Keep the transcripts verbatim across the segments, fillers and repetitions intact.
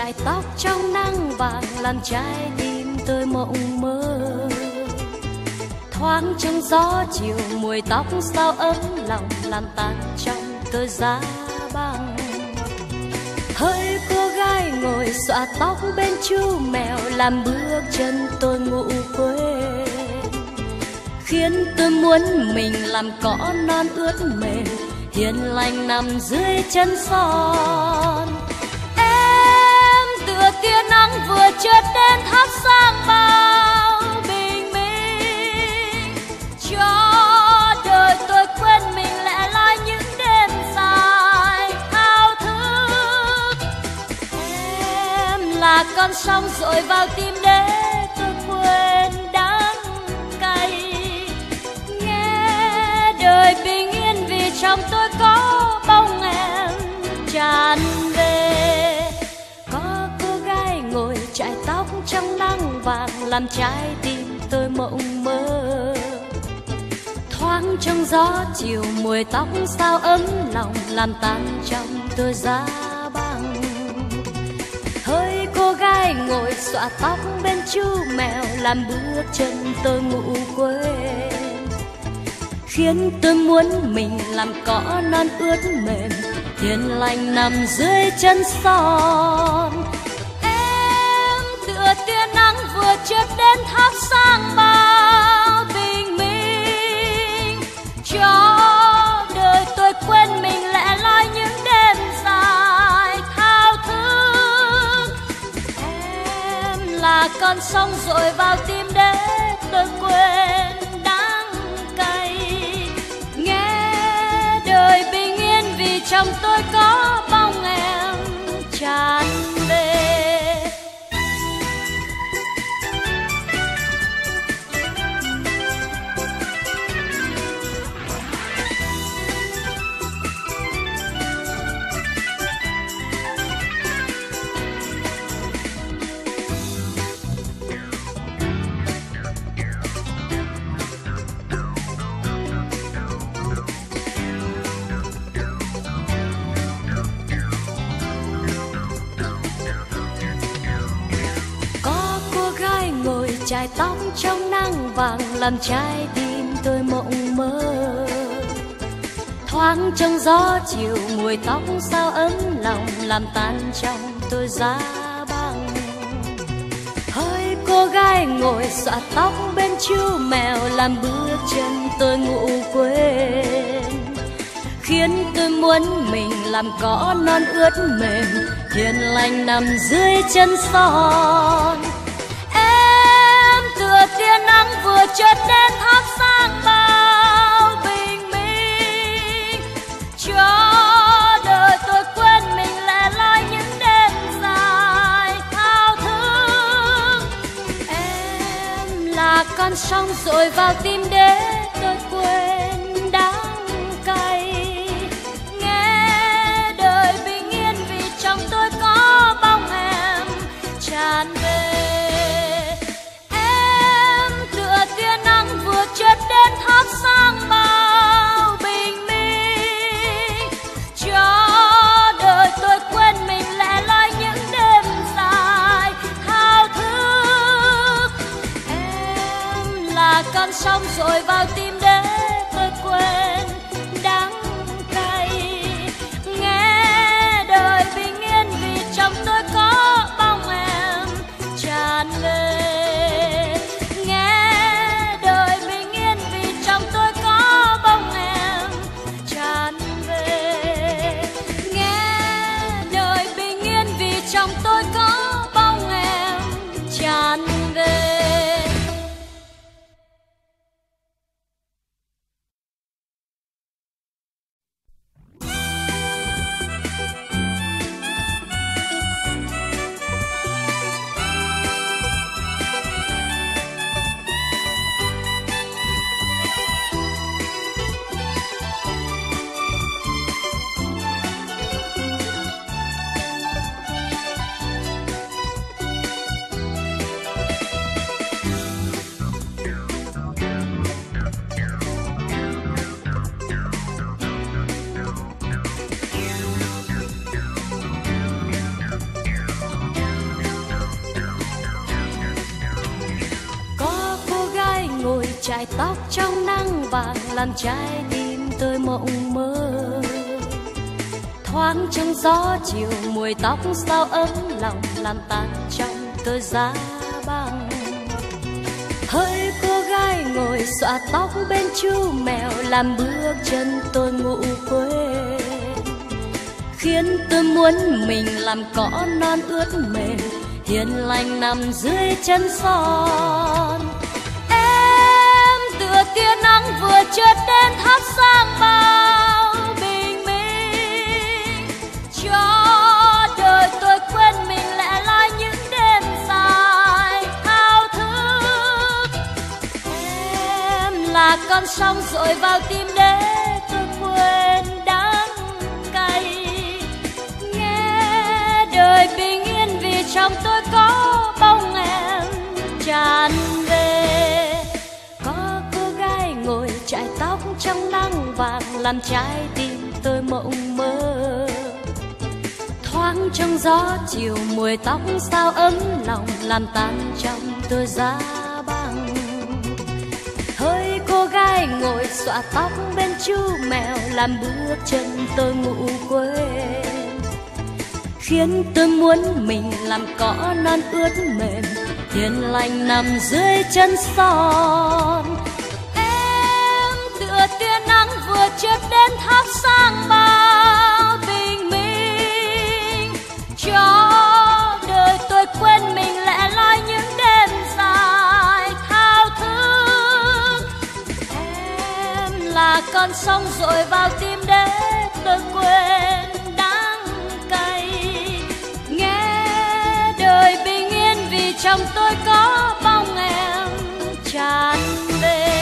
chải tóc trong nắng vàng làm trái tim tôi mộng mơ. Thoáng trong gió chiều mùi tóc sao ấm lòng làm tan trong tôi giá băng. Hỡi cô gái ngồi xõa tóc bên chú mèo làm bước chân tôi ngủ quên, khiến tôi muốn mình làm cỏ non ướt mềm hiền lành nằm dưới chân son. Em tựa tia nắng vừa chợt đến thắp sáng bao bình minh, cho đời tôi quên mình lẻ loi những đêm dài thao thức. Em là con sóng dội vào tim để tôi quên đắng cay, nghe đời bình yên vì trong tôi có bóng em tràn về. Có cô gái ngồi chải tóc trong nắng vàng làm trái tim tôi mộng mơ. Thoáng trong gió chiều mùi tóc sao ấm lòng làm tan trong tôi giá băng. Hỡi cô gái ngồi xõa tóc bên chú mèo làm bước chân tôi ngủ quên, khiến tôi muốn mình làm cỏ non ướt mềm hiền lành nằm dưới chân son. Em tựa tia nắng vừa chợt đến thắp sáng bao bình minh, cho đời tôi quên mình lẻ loi những đêm dài thao thức. Em là con sóng dội vào tim để tôi quên đắng cay, nghe đời bình yên vì trong tôi có bóng em tràn về. Chải tóc trong nắng vàng làm trái tim tôi mộng mơ. Thoáng trong gió chiều mùi tóc sao ấm lòng làm tan trong tôi giá băng. Hỡi cô gái ngồi xõa tóc bên chú mèo làm bước chân tôi ngủ quên, khiến tôi muốn mình làm cỏ non ướt mềm hiền lành nằm dưới chân son. Tựa tia nắng vừa chợt đến thắp sáng bao bình minh, cho đời tôi quên mình lẻ loi những đêm dài thao thức. Em là con sóng dội vào tim để tôi quên đắng cay, nghe đời bình yên vì trong tôi có bóng em tràn về. Chợt đến thắp sáng bao bình minh, cho đời tôi quên mình lẻ loi những đêm dài thao thức. Em là con sóng dội vào tim để tôi quên đắng cay, nghe đời bình yên vì trong tôi có bóng em tràn về. Trong tôi có bóng em tràn về. chải tóc trong nắng vàng làm trái tim tôi mộng mơ. Thoáng trong gió chiều mùi tóc sao ấm lòng làm tan trong tôi giá băng. Hỡi cô gái ngồi xõa tóc bên chú mèo làm bước chân tôi ngủ quên, khiến tôi muốn mình làm cỏ non ướt mềm hiền lành nằm dưới chân son. Em tựa tia nắng vừa chợt đến thắp sáng bao bình minh, cho đời tôi quên mình lẻ loi những đêm dài thao thức. Em là con sóng dội vào tim để tôi quên đắng cay, nghe đời bình yên vì trong tôi có bóng em tràn về. Có cô gái ngồi chải tóc trong nắng vàng làm trái tim tôi mộng mơ. Thoáng trong gió chiều mùi tóc sao ấm lòng làm tan trong tôi giá băng. Hỡi cô gái ngồi xõa tóc bên chú mèo làm bước chân tôi ngủ quên, khiến tôi muốn mình làm cỏ non ướt mềm hiền lành nằm dưới chân son. Em tựa tia nắng vừa chợt đến thắp sáng bao bình minh, cho đời tôi quên mình lẻ loi những đêm dài thao thức. Em là con sóng dội vào tim để tôi quên đắng cay, nghe đời bình yên vì trong tôi có bóng em tràn về.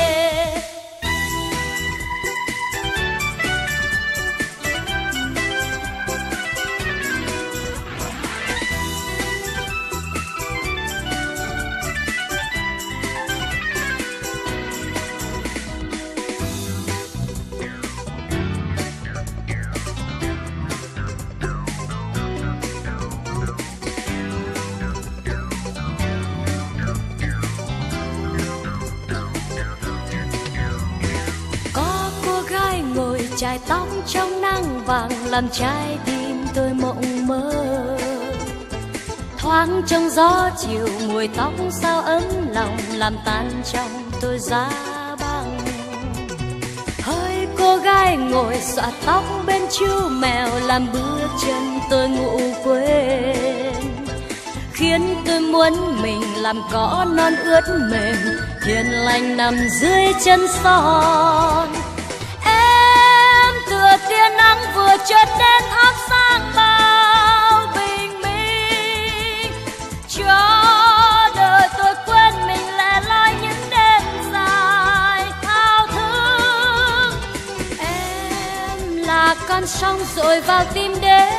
Chải tóc trong nắng vàng làm trái tim tôi mộng mơ. Thoáng trong gió chiều mùi tóc sao ấm lòng làm tan trong tôi giá băng. Hỡi cô gái ngồi xõa tóc bên chú mèo làm bước chân tôi ngủ quên, khiến tôi muốn mình làm cỏ non ướt mềm hiền lành nằm dưới chân son. Tựa tia nắng vừa chợt đến thắp sáng bao bình minh, cho đời tôi quên mình lẻ loi những đêm dài thao thức. Em là con sóng dội vào tim để